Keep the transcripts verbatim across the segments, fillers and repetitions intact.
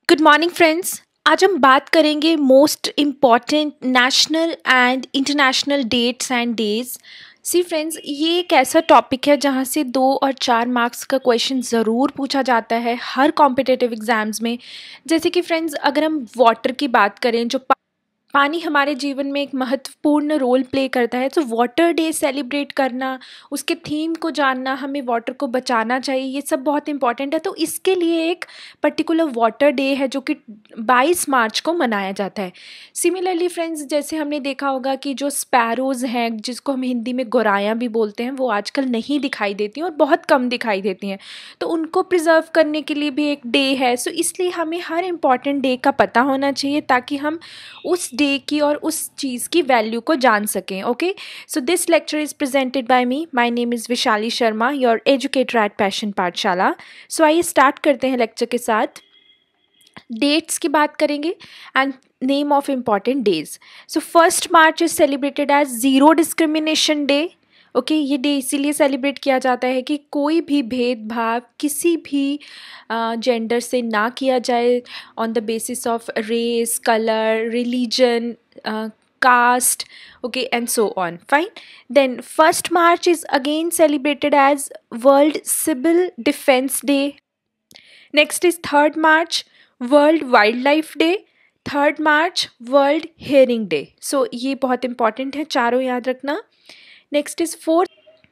Good morning friends. आज हम बात करेंगे most important national and international dates and days. See friends, ये एक ऐसा टॉपिक है जहाँ से दो और चार मार्क्स का क्वेश्चन ज़रूर पूछा जाता है हर कॉम्पिटिटिव एग्ज़ाम्स में। जैसे कि फ्रेंड्स, अगर हम वाटर की बात करें, जो पानी हमारे जीवन में एक महत्वपूर्ण रोल प्ले करता है, तो वाटर डे सेलिब्रेट करना, उसके थीम को जानना, हमें वाटर को बचाना चाहिए, ये सब बहुत इंपॉर्टेंट है। तो इसके लिए एक पर्टिकुलर वाटर डे है जो कि बाईस मार्च को मनाया जाता है। सिमिलरली फ्रेंड्स, जैसे हमने देखा होगा कि जो स्पैरोज़ हैं, जिसको हम हिंदी में गोरायां भी बोलते हैं, वो आजकल नहीं दिखाई देती हैं और बहुत कम दिखाई देती हैं। तो उनको प्रिजर्व करने के लिए भी एक डे है। सो इसलिए हमें हर इम्पॉर्टेंट डे का पता होना चाहिए ताकि हम उस डे की और उस चीज़ की वैल्यू को जान सकें। Okay, so this lecture is presented by me. My name is Vishali Sharma, your educator at passion Pathshala. So आइए स्टार्ट करते हैं लेक्चर के साथ। डेट्स की बात करेंगे and name of important days. So first March is celebrated as zero discrimination day. Okay, ये day इसीलिए सेलिब्रेट किया जाता है कि कोई भी भेदभाव किसी भी जेंडर से ना किया जाए on the basis of race, colour, religion, caste, okay, and so on. Fine. Then first March is again celebrated as World Civil Defense Day. Next is third March, World Wildlife Day. Third March world hearing day. So ये बहुत important है, चारों याद रखना। Next is fourth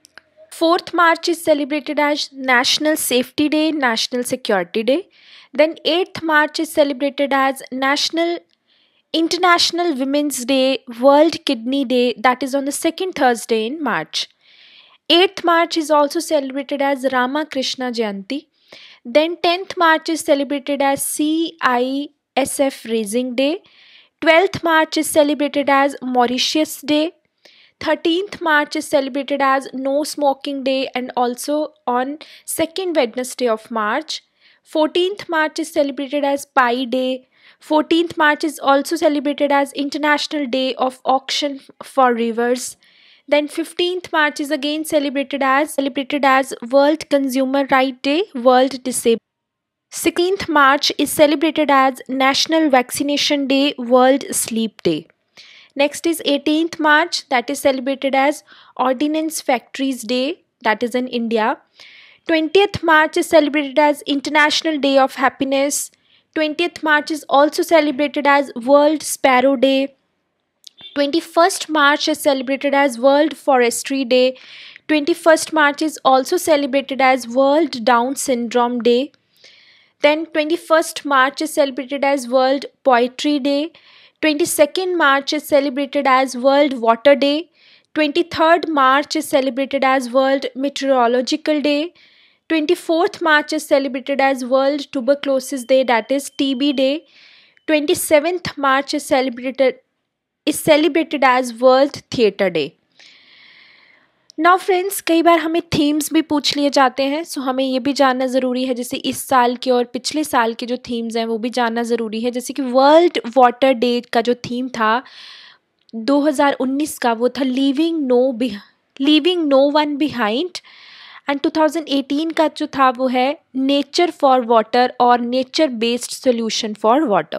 fourth March is celebrated as national safety day, national security day. Then eighth March is celebrated as national International Women's Day, World Kidney Day, that is on the second Thursday in March. eighth March is also celebrated as Ramakrishna Jayanti. Then tenth March is celebrated as C I S F Raising Day. twelfth March is celebrated as Mauritius Day. thirteenth March is celebrated as No Smoking Day and also on second Wednesday of March. fourteenth March is celebrated as Pi Day. fourteenth March is also celebrated as International Day of Auction for Rivers. Then fifteenth March is again celebrated as celebrated as World Consumer Right Day, World Disabled. sixteenth March is celebrated as National Vaccination Day, World Sleep Day. Next is eighteenth March, that is celebrated as Ordnance Factories Day, that is in India. twentieth March is celebrated as International Day of Happiness. twentieth March is also celebrated as World Sparrow Day. twenty-first March is celebrated as World Forestry Day. twenty-first March is also celebrated as World Down Syndrome Day. Then twenty-first March is celebrated as World Poetry Day. twenty-second March is celebrated as World Water Day. twenty-third March is celebrated as World Meteorological Day. twenty-fourth March is celebrated as World Tuberculosis Day, that is T B Day. twenty-seventh March is celebrated is celebrated as World Theatre Day. Now friends, कई बार हमें themes भी पूछ लिए जाते हैं, सो so हमें ये भी जानना ज़रूरी है, जैसे इस साल के और पिछले साल के जो थीम्स हैं वो भी जानना ज़रूरी है। जैसे कि वर्ल्ड वाटर डे का जो थीम था दो हज़ार उन्नीस का, वो था leaving no leaving no one behind. And two thousand eighteen का जो था वो है नेचर फॉर वाटर और nature based solution for water.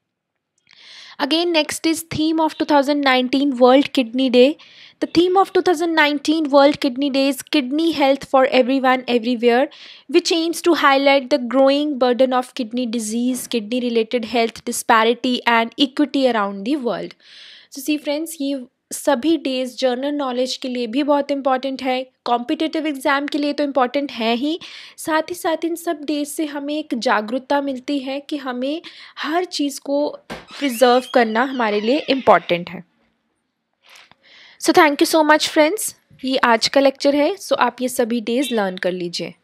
Again next is theme of two thousand nineteen world kidney day. The theme of two thousand nineteen world kidney day is kidney health for everyone everywhere, which aims to highlight the growing burden of kidney disease, kidney related health disparity and equity around the world. So see friends, ये सभी days general knowledge के लिए भी बहुत important है, competitive exam के लिए तो इम्पॉर्टेंट है ही, साथ ही साथ इन सब डेज से हमें एक जागरूकता मिलती है कि हमें हर चीज़ को प्रिजर्व करना हमारे लिए इम्पॉर्टेंट है। So thank you so much friends, ये आज का लेक्चर है, सो so आप ये सभी डेज लर्न कर लीजिए।